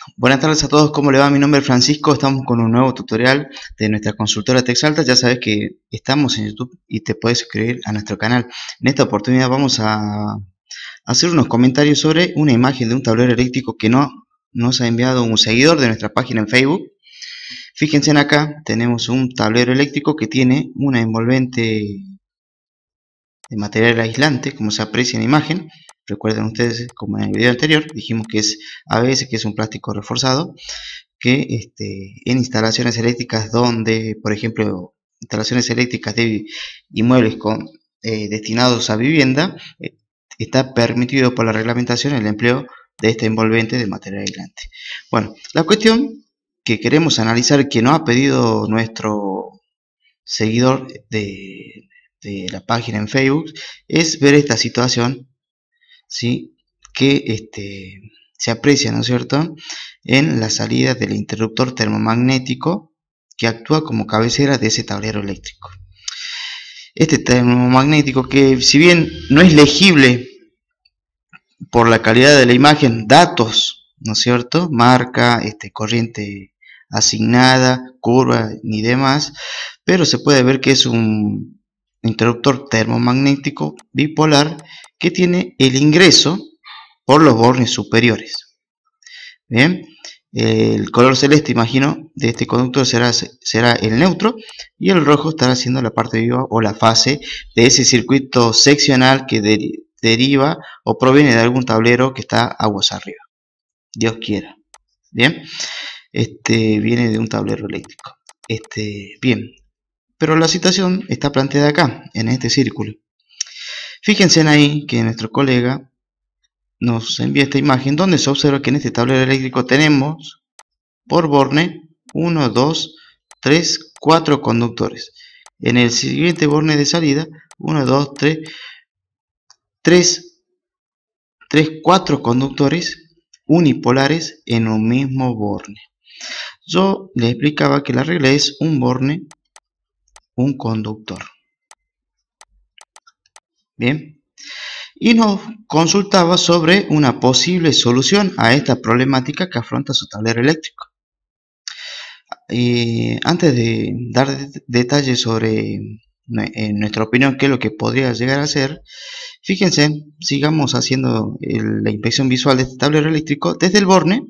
Buenas tardes a todos, ¿cómo le va? Mi nombre es Francisco, estamos con un nuevo tutorial de nuestra consultora TechSalta. Ya sabes que estamos en YouTube y te puedes suscribir a nuestro canal. En esta oportunidad vamos a hacer unos comentarios sobre una imagen de un tablero eléctrico que nos ha enviado un seguidor de nuestra página en Facebook. Fíjense en acá, tenemos un tablero eléctrico que tiene una envolvente de material aislante, como se aprecia en la imagen. Recuerden ustedes, como en el video anterior, dijimos que es ABS, que es un plástico reforzado, que en instalaciones eléctricas donde, por ejemplo, instalaciones eléctricas de inmuebles destinados a vivienda, está permitido por la reglamentación el empleo de este envolvente de material aislante. Bueno, la cuestión que queremos analizar, que nos ha pedido nuestro seguidor de la página en Facebook, es ver esta situación, ¿sí? Que se aprecia, ¿no es cierto?, en la salida del interruptor termomagnético que actúa como cabecera de ese tablero eléctrico. Este termomagnético, que si bien no es legible por la calidad de la imagen, datos, ¿no es cierto?, marca, corriente asignada, curva ni demás, pero se puede ver que es un interruptor termomagnético bipolar que tiene el ingreso por los bornes superiores. Bien, el color celeste, imagino, de este conductor será el neutro, y el rojo estará siendo la parte viva o la fase de ese circuito seccional que deriva o proviene de algún tablero que está aguas arriba. Dios quiera. Bien, viene de un tablero eléctrico. Bien, pero la situación está planteada acá, en este círculo. Fíjense en ahí que nuestro colega nos envía esta imagen donde se observa que en este tablero eléctrico tenemos por borne 1, 2, 3, 4 conductores. En el siguiente borne de salida 1, 2, 3, 4 conductores unipolares en un mismo borne. Yo les explicaba que la regla es un borne, un conductor. Bien. Y nos consultaba sobre una posible solución a esta problemática que afronta su tablero eléctrico. Antes de dar detalles sobre, en nuestra opinión, qué es lo que podría llegar a ser, fíjense, sigamos haciendo la inspección visual de este tablero eléctrico desde el borne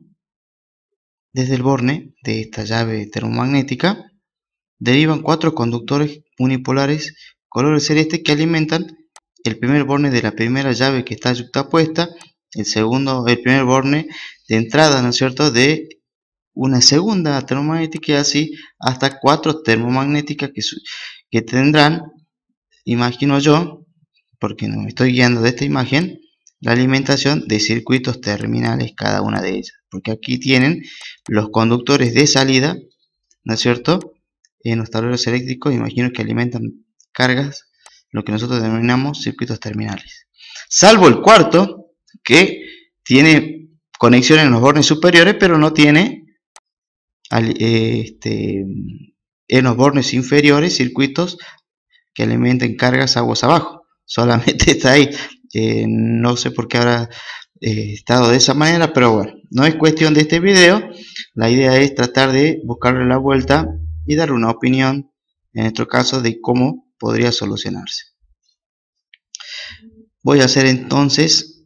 de esta llave termomagnética. Derivan 4 conductores unipolares color celeste que alimentan el primer borne de la primera llave que está yuxtapuesta, el primer borne de entrada, ¿no es cierto?, de una segunda termomagnética, y así hasta 4 termomagnéticas que tendrán, imagino yo, porque no me estoy guiando de esta imagen, la alimentación de circuitos terminales cada una de ellas, porque aquí tienen los conductores de salida, ¿no es cierto?, en los tableros eléctricos, imagino que alimentan cargas, lo que nosotros denominamos circuitos terminales. Salvo el cuarto, que tiene conexión en los bornes superiores, pero no tiene en los bornes inferiores circuitos que alimenten cargas aguas abajo. Solamente está ahí. No sé por qué habrá estado de esa manera, pero bueno, no es cuestión de este video. La idea es tratar de buscarle la vuelta y dar una opinión, en nuestro caso, de cómo podría solucionarse. Voy a hacer entonces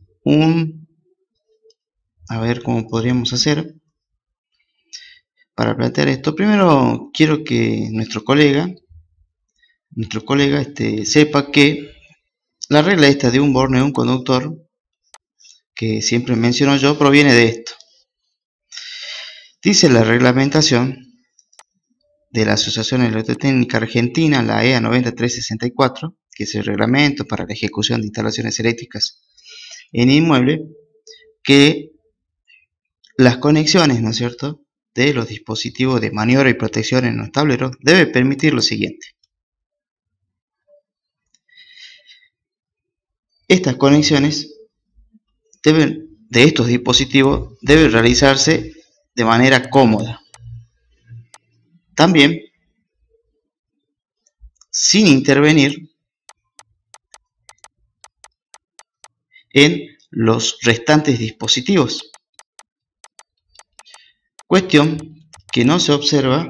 a ver cómo podríamos hacer para plantear esto. Primero quiero que nuestro colega sepa que la regla esta de un borne de un conductor, que siempre menciono yo, proviene de esto. Dice la reglamentación de la Asociación Electrotécnica Argentina, la EA 9364, que es el reglamento para la ejecución de instalaciones eléctricas en inmueble, que las conexiones, ¿no es cierto?, de los dispositivos de maniobra y protección en los tableros debe permitir lo siguiente. Estas conexiones de estos dispositivos deben realizarse de manera cómoda. También sin intervenir en los restantes dispositivos. Cuestión que no se observa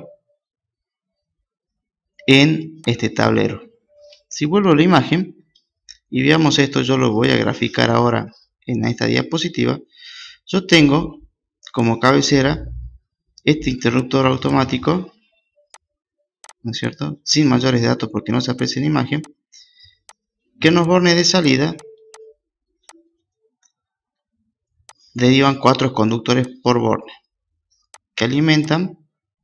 en este tablero. Si vuelvo a la imagen y veamos esto, yo lo voy a graficar ahora en esta diapositiva. Yo tengo como cabecera este interruptor automático, ¿no es cierto?, sin mayores datos porque no se aprecia en imagen, que en los bornes de salida derivan 4 conductores por borne que alimentan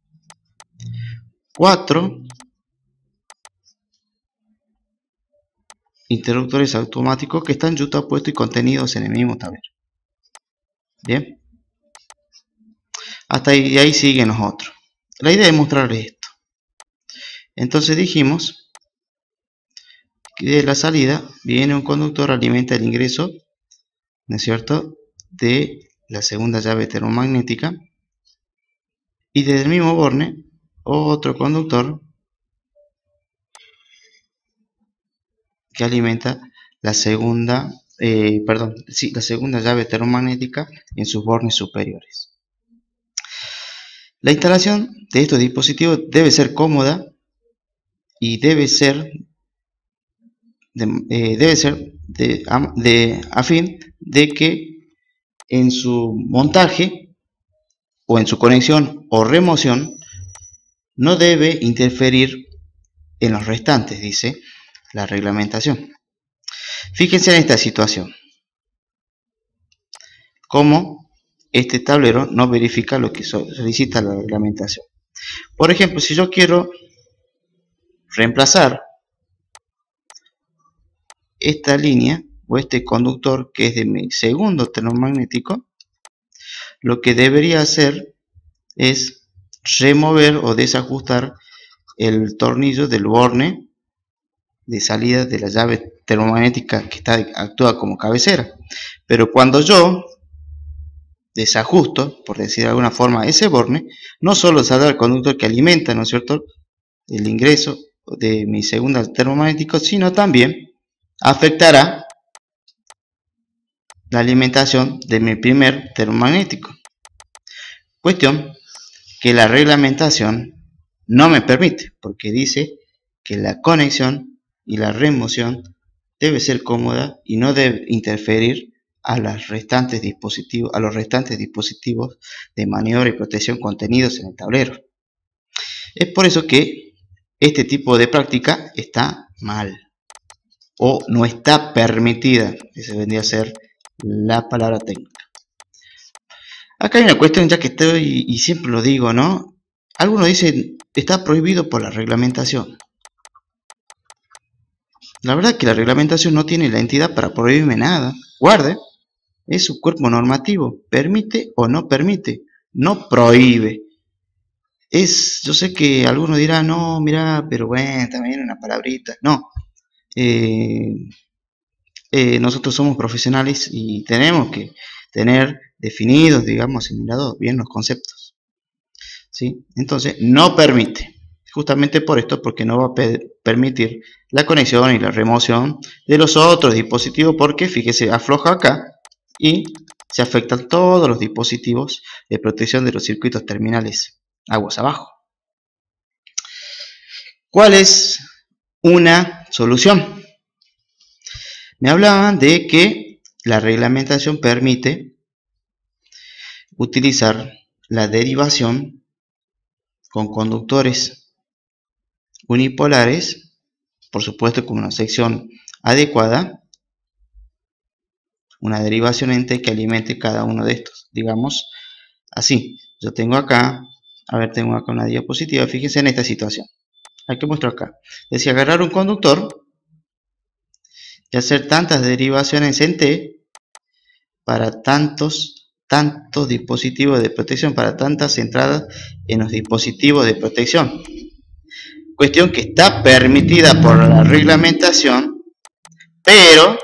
4 interruptores automáticos que están yuxtapuestos y contenidos en el mismo tablero. Bien, hasta ahí, y ahí siguen los otros. La idea es mostrarles esto. Entonces dijimos que de la salida viene un conductor, alimenta el ingreso, ¿no es cierto?, de la segunda llave termomagnética, y desde el mismo borne otro conductor que alimenta la segunda, la segunda llave termomagnética en sus bornes superiores. La instalación de estos dispositivos debe ser cómoda y debe ser a fin de que en su montaje o en su conexión o remoción no debe interferir en los restantes, dice la reglamentación. Fíjense en esta situación, cómo este tablero no verifica lo que solicita la reglamentación. Por ejemplo, si yo quiero reemplazar esta línea o este conductor que es de mi segundo termomagnético, lo que debería hacer es remover o desajustar el tornillo del borne de salida de la llave termomagnética que actúa como cabecera. Pero cuando yo desajusto, por decir de alguna forma, ese borne, no solo saldrá el conductor que alimenta, ¿no es cierto?, el ingreso de mi segundo termomagnético, sino también afectará la alimentación de mi primer termomagnético. Cuestión que la reglamentación no me permite, porque dice que la conexión y la remoción debe ser cómoda y no debe interferir a los restantes dispositivos de maniobra y protección contenidos en el tablero. Es por eso que este tipo de práctica está mal o no está permitida, esa vendría a ser la palabra técnica. Acá hay una cuestión, ya que estoy y siempre lo digo, ¿no? Algunos dicen está prohibido por la reglamentación. La verdad es que la reglamentación no tiene la entidad para prohibirme nada. Guarde, es su cuerpo normativo, permite o no permite, no prohíbe. Yo sé que algunos dirán, no, mira, pero bueno, también una palabrita. No, nosotros somos profesionales y tenemos que tener definidos, digamos, asimilados bien los conceptos, ¿sí? Entonces, no permite, justamente por esto, porque no va a permitir la conexión y la remoción de los otros dispositivos, porque fíjese, afloja acá y se afectan todos los dispositivos de protección de los circuitos terminales aguas abajo. ¿Cuál es una solución? Me hablaban de que la reglamentación permite utilizar la derivación con conductores unipolares, por supuesto con una sección adecuada, una derivación ente que alimente cada uno de estos. Digamos así, yo tengo acá, tengo acá una diapositiva, fíjense en esta situación. Aquí muestro acá. Decía agarrar un conductor y hacer tantas derivaciones en T para tantos dispositivos de protección, para tantas entradas en los dispositivos de protección. Cuestión que está permitida por la reglamentación, pero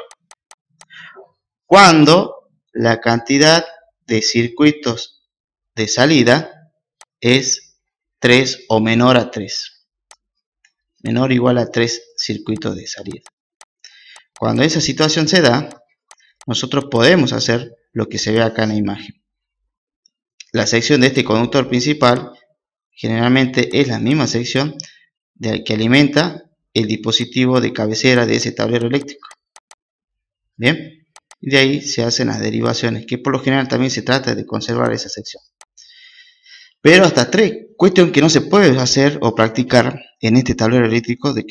cuando la cantidad de circuitos de salida es 3 o menor a 3. Menor o igual a 3 circuitos de salida. Cuando esa situación se da, nosotros podemos hacer lo que se ve acá en la imagen. la sección de este conductor principal generalmente es la misma sección que alimenta el dispositivo de cabecera de ese tablero eléctrico. Bien, y de ahí se hacen las derivaciones, que por lo general también se trata de conservar esa sección. Pero hasta tres, cuestión que no se puede hacer o practicar en este tablero eléctrico de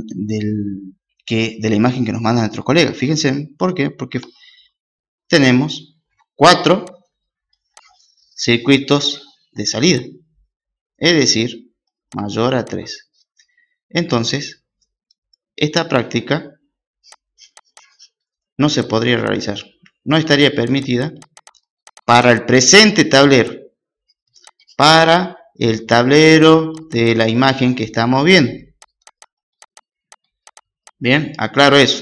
la imagen que nos manda nuestro colega. Fíjense, ¿por qué? Porque tenemos 4 circuitos de salida, es decir, mayor a 3. Entonces, esta práctica no se podría realizar, no estaría permitida para el presente tablero, para el tablero de la imagen que estamos viendo. Bien, aclaro eso.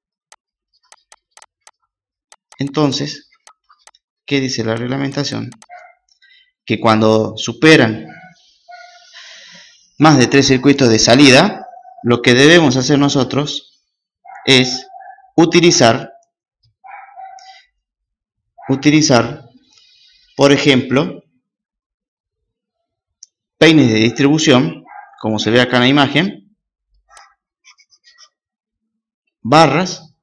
Entonces, ¿qué dice la reglamentación? Que cuando superan más de 3 circuitos de salida, lo que debemos hacer nosotros es utilizar, por ejemplo, peines de distribución, como se ve acá en la imagen, barras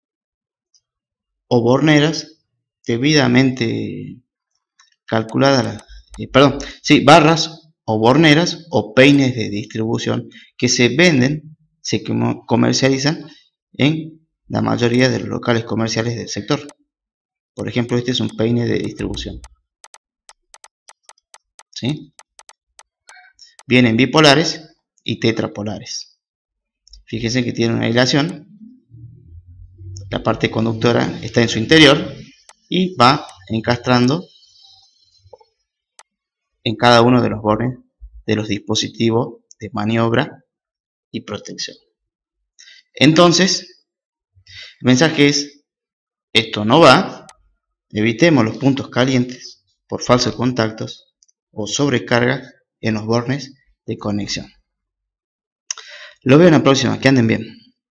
o borneras debidamente calculadas, barras o borneras o peines de distribución que se venden, se comercializan en la mayoría de los locales comerciales del sector. Por ejemplo, este es un peine de distribución. ¿Sí? Vienen bipolares y tetrapolares. Fíjense que tiene una aislación. La parte conductora está en su interior y va encastrando en cada uno de los bornes de los dispositivos de maniobra y protección. Entonces, el mensaje es: esto no va, evitemos los puntos calientes por falsos contactos o sobrecarga en los bornes de conexión. Los veo en la próxima, que anden bien.